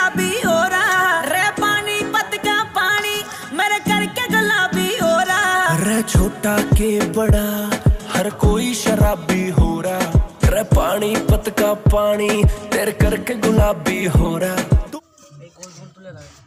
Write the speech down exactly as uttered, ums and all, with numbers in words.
गुलाबी हो रहा रे पानी पत का पानी मेरे करके गुलाबी हो रहा रे छोटा के बड़ा हर कोई शराबी हो रहा रे पानी पत का पानी तेरे करके गुलाबी हो रहा।